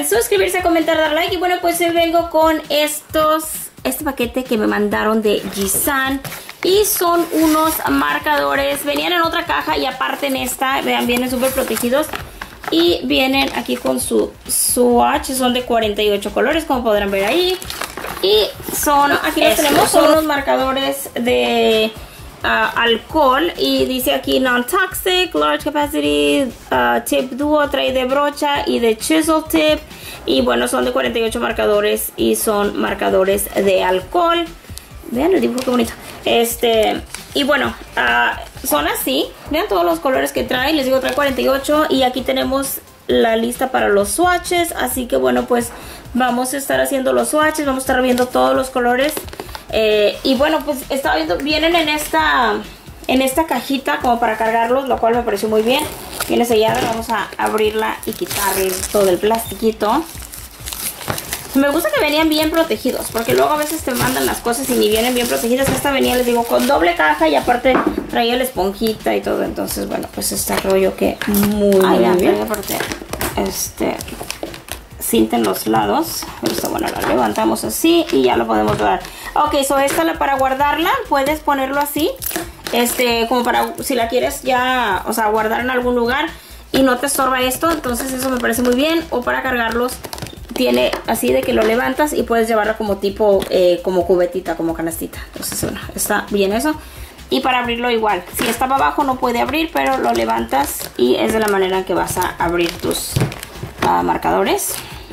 suscribirse, comentar, dar like. Y bueno, pues vengo con este paquete que me mandaron de Jisan. Y son unos marcadores. Venían en otra caja y aparte en esta, vean, vienen súper protegidos. Y vienen aquí con su swatch. Son de 48 colores, como podrán ver ahí. Y son, aquí los tenemos, son unos marcadores de alcohol. Y dice aquí non-toxic, large capacity, tip duo, trae de brocha y de chisel tip. Y bueno, son de 48 marcadores y son marcadores de alcohol. Vean el dibujo, qué bonito. Y bueno, son así. Vean todos los colores que trae. Les digo, trae 48. Y aquí tenemos la lista para los swatches. Así que bueno, pues vamos a estar haciendo los swatches. Vamos a estar viendo todos los colores. Y bueno, pues estaba viendo, vienen en esta cajita como para cargarlos, lo cual me pareció muy bien. Viene sellada. Vamos a abrirla y quitarle todo el plastiquito. Me gusta que venían bien protegidos, porque luego a veces te mandan las cosas y ni vienen bien protegidas. Esta venía, les digo, con doble caja y aparte traía la esponjita y todo. Entonces, bueno, pues este rollo que muy bien. Aparte, cinta en los lados. Esto, bueno, la levantamos así y ya lo podemos guardar. Ok, so esta para guardarla, puedes ponerlo así. Como para, si la quieres ya, o sea, guardar en algún lugar y no te estorba esto. Entonces eso me parece muy bien. O para cargarlos. Tiene así de que lo levantas y puedes llevarla como tipo, como cubetita, como canastita. Entonces, bueno, está bien eso. Y para abrirlo igual. Si estaba abajo no puede abrir, pero lo levantas y es de la manera en que vas a abrir tus marcadores.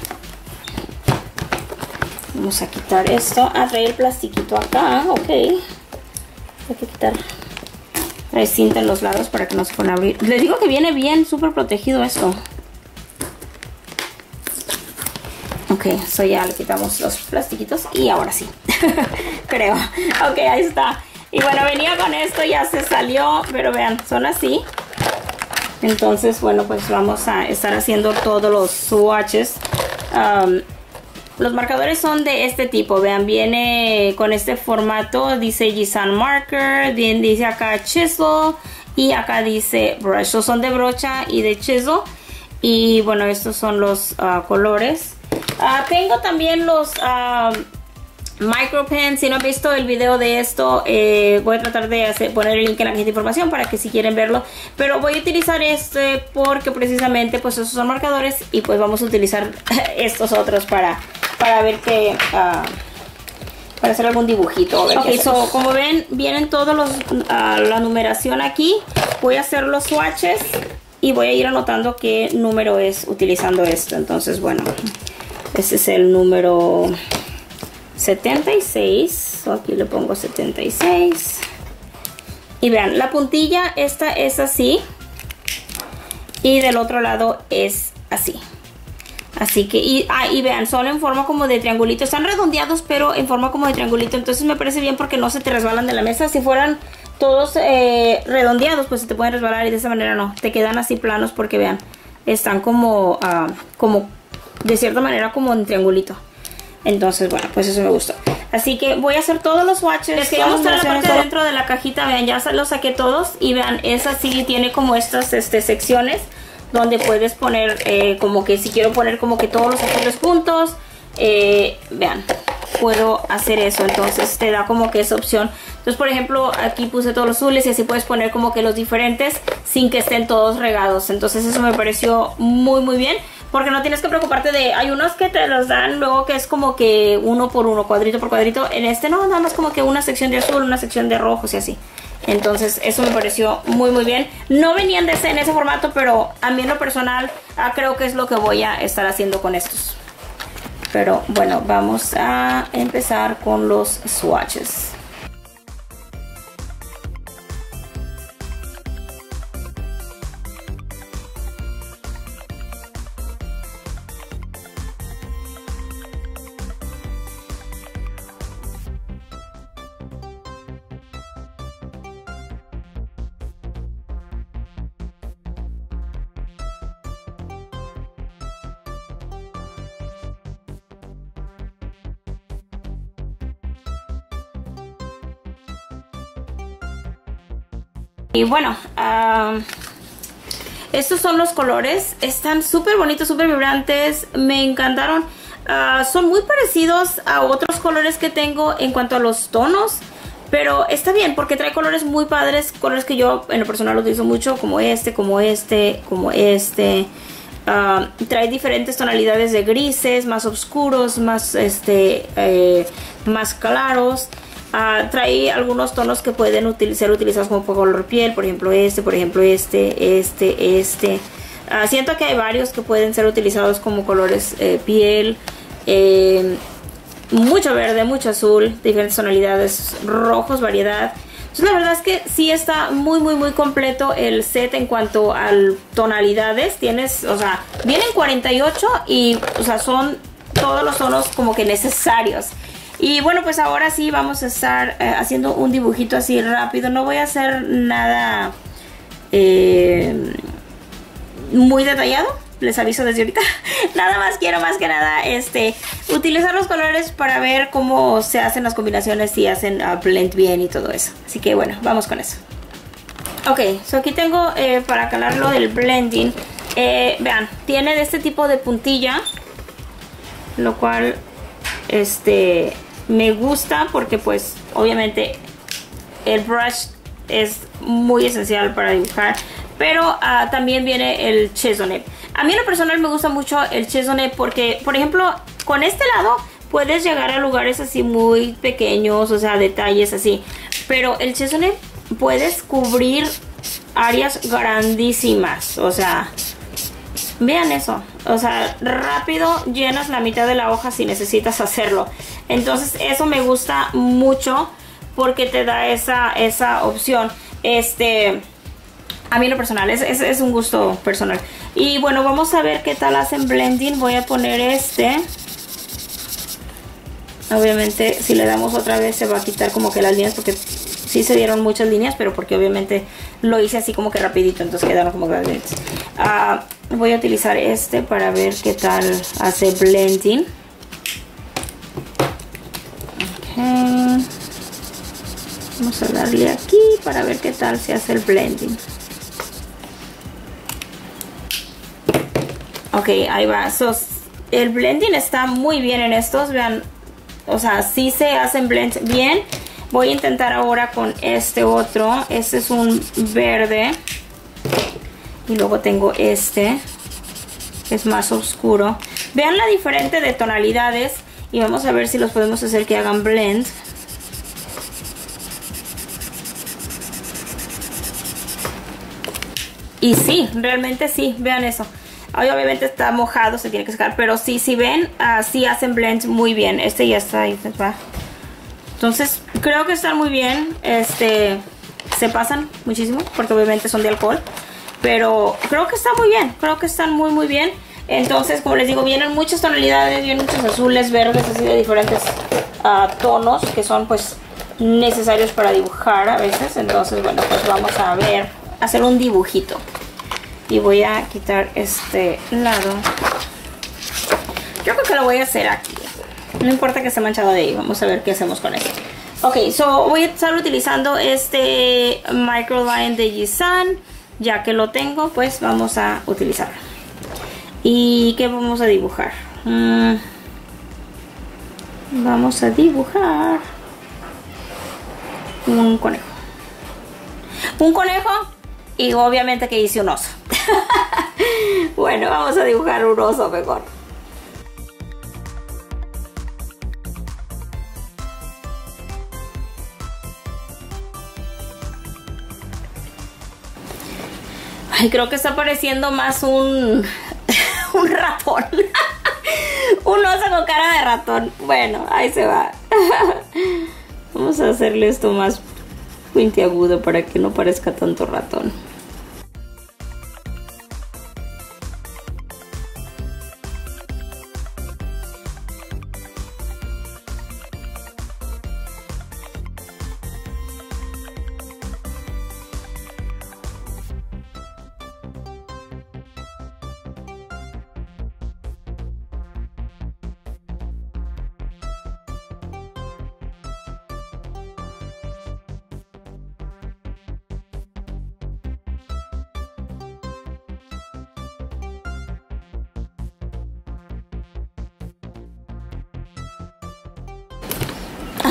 Vamos a quitar esto. Trae el plastiquito acá, ok. Hay que quitar. Trae cinta en los lados para que no se puedan abrir. Les digo que viene bien, súper protegido esto. Ok, so ya le quitamos los plastiquitos y ahora sí, creo. Ok, ahí está. Y bueno, venía con esto, ya se salió, pero vean, son así. Entonces, bueno, pues vamos a estar haciendo todos los swatches. Los marcadores son de este tipo, vean, viene con este formato, dice Jisan Marker, bien, dice acá Chisel y acá dice Brush. So, son de brocha y de chisel. Y bueno, estos son los colores. Tengo también los micro pens. Si no han visto el video de esto, voy a tratar de poner el link en la cajita de información para que si quieren verlo. Pero voy a utilizar porque precisamente pues esos son marcadores y pues vamos a utilizar estos otros para ver que para hacer algún dibujito. Ok, so como ven, vienen todos los la numeración aquí. Voy a hacer los swatches y voy a ir anotando qué número es utilizando esto. Entonces, bueno, este es el número 76. So aquí le pongo 76. Y vean, la puntilla esta es así. Y del otro lado es así. Así que, y vean, son en forma como de triangulito. Están redondeados, pero en forma como de triangulito. Entonces me parece bien porque no se te resbalan de la mesa. Si fueran todos redondeados, pues se te pueden resbalar y de esa manera no. Te quedan así planos porque vean, están como de cierta manera como en triangulito. Entonces, bueno, pues eso me gustó. Así que voy a hacer todos los swatches. Les quería mostrar la parte de dentro de la cajita. Vean, ya los saqué todos. Y vean, es así, tiene como estas secciones donde puedes poner como que si quiero poner como que todos los azules juntos. Vean, puedo hacer eso. Entonces te da como que esa opción. Entonces, por ejemplo, aquí puse todos los azules y así puedes poner como que los diferentes sin que estén todos regados. Entonces eso me pareció muy muy bien, porque no tienes que preocuparte de, hay unos que te los dan luego que es como que uno por uno, cuadrito por cuadrito. En este no, nada más como que una sección de azul, una sección de rojos y así. Entonces eso me pareció muy muy bien. No venían en ese formato, pero a mí en lo personal creo que es lo que voy a estar haciendo con estos. Pero bueno, vamos a empezar con los swatches. Y bueno, estos son los colores. Están súper bonitos, súper vibrantes. Me encantaron. Son muy parecidos a otros colores que tengo en cuanto a los tonos. Pero está bien porque trae colores muy padres. Colores que yo en lo personal utilizo mucho. Como este, como este, como este. Trae diferentes tonalidades de grises, más oscuros, más, más claros. Trae algunos tonos que pueden ser utilizados como color piel, por ejemplo este. Siento que hay varios que pueden ser utilizados como colores piel. Mucho verde, mucho azul, diferentes tonalidades, rojos, variedad. Entonces la verdad es que sí está muy completo el set en cuanto a tonalidades. Tienes, o sea, vienen 48 y, o sea, son todos los tonos como que necesarios. Y bueno, pues ahora sí vamos a estar haciendo un dibujito así rápido. No voy a hacer nada muy detallado, les aviso desde ahorita. Nada más quiero más que nada utilizar los colores para ver cómo se hacen las combinaciones y hacen blend bien y todo eso. Así que bueno, vamos con eso. Ok, so aquí tengo para calarlo del blending. Vean, tiene de este tipo de puntilla, lo cual me gusta porque pues obviamente el brush es muy esencial para dibujar, pero también viene el Chizonnet. A mí en lo personal me gusta mucho el Chizonnet porque, por ejemplo, con este lado puedes llegar a lugares así muy pequeños, o sea, detalles así, pero el Chizonnet puedes cubrir áreas grandísimas, o sea, vean eso, o sea, rápido llenas la mitad de la hoja si necesitas hacerlo. Entonces eso me gusta mucho porque te da esa opción. A mí en lo personal es un gusto personal. Y bueno, vamos a ver qué tal hacen blending. Voy a poner obviamente si le damos otra vez se va a quitar como que las líneas, porque sí se dieron muchas líneas, pero porque obviamente lo hice así como que rapidito, entonces quedaron como que las líneas. Voy a utilizar para ver qué tal hace blending. Okay. Vamos a darle aquí para ver qué tal se hace el blending. Ok, ahí va. El blending está muy bien en estos, vean. O sea, sí se hacen blends bien. Voy a intentar ahora con este otro. Este es un verde. Y luego tengo que es más oscuro. Vean la diferente de tonalidades. Y vamos a ver si los podemos hacer que hagan blend. Y sí, realmente sí, vean eso. Ahí obviamente está mojado, se tiene que sacar, pero sí, si ven, sí hacen blend muy bien. Ya está ahí, va. Entonces, creo que están muy bien. Se pasan muchísimo, porque obviamente son de alcohol. Pero creo que está muy bien, creo que están muy bien. Entonces, como les digo, vienen muchas tonalidades, vienen muchos azules, verdes, así de diferentes tonos que son pues necesarios para dibujar a veces. Entonces, bueno, pues vamos a ver, hacer un dibujito. Y voy a quitar este lado. Yo creo que lo voy a hacer aquí. No importa que esté manchado de ahí, vamos a ver qué hacemos con esto. Ok, so voy a estar utilizando Microline de Jisan. Ya que lo tengo, pues vamos a utilizarlo. ¿Y qué vamos a dibujar? Vamos a dibujar un conejo. Un conejo y obviamente que hice un oso. Bueno, vamos a dibujar un oso mejor. Ay, creo que está pareciendo más un ratón. Un oso con cara de ratón. Bueno, ahí se va. Vamos a hacerle esto más puntiagudo para que no parezca tanto ratón.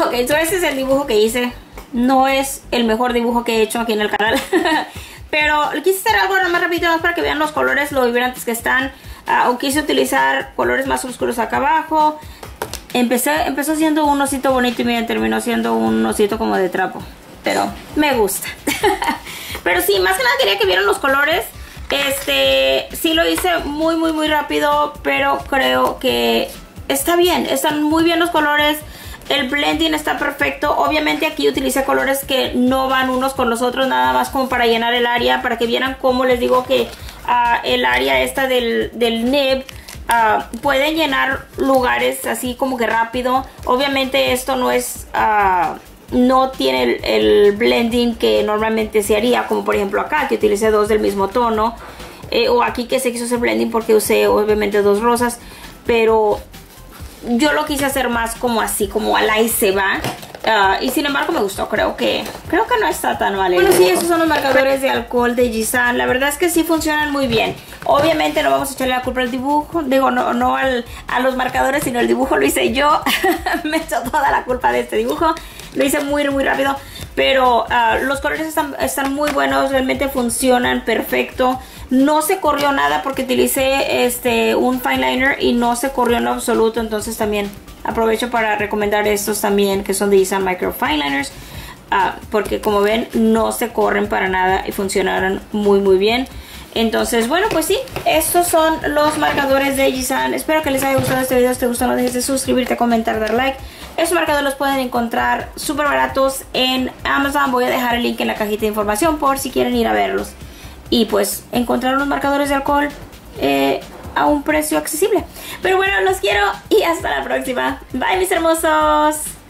Ok, so ese es el dibujo que hice. No es el mejor dibujo que he hecho aquí en el canal. Pero quise hacer algo más rápido, más para que vean los colores, lo vibrantes que están. O quise utilizar colores más oscuros acá abajo. Empezó siendo un osito bonito y miren, terminó siendo un osito como de trapo. Pero me gusta. Pero sí, más que nada quería que vieran los colores. Sí lo hice muy rápido, pero creo que está bien. Están muy bien los colores. El blending está perfecto. Obviamente aquí utilicé colores que no van unos con los otros, nada más como para llenar el área, para que vieran cómo les digo que el área esta del nib pueden llenar lugares así como que rápido. Obviamente esto no es... no tiene el blending que normalmente se haría, como por ejemplo acá que utilicé dos del mismo tono, o aquí que se quiso hacer blending porque usé obviamente dos rosas, pero yo lo quise hacer más como así, como al ahí se va. Y sin embargo me gustó, creo que no está tan mal. Bueno, sí, esos son los marcadores de alcohol de Jisan. La verdad es que sí funcionan muy bien. Obviamente no vamos a echarle la culpa al dibujo. Digo, no a los marcadores, sino el dibujo lo hice yo. Me echó toda la culpa de este dibujo. Lo hice muy rápido. Pero los colores están muy buenos. Realmente funcionan perfecto. No se corrió nada porque utilicé un fine liner y no se corrió en absoluto. Entonces también aprovecho para recomendar estos también, que son de Jisan Micro Fine Liners. Porque como ven no se corren para nada y funcionaron muy bien. Entonces bueno, pues sí, estos son los marcadores de Jisan. Espero que les haya gustado este video. Si te gustó no dejes de suscribirte, comentar, dar like. Estos marcadores los pueden encontrar súper baratos en Amazon. Voy a dejar el link en la cajita de información por si quieren ir a verlos. Y pues encontrar unos marcadores de alcohol a un precio accesible. Pero bueno, los quiero y hasta la próxima. Bye mis hermosos.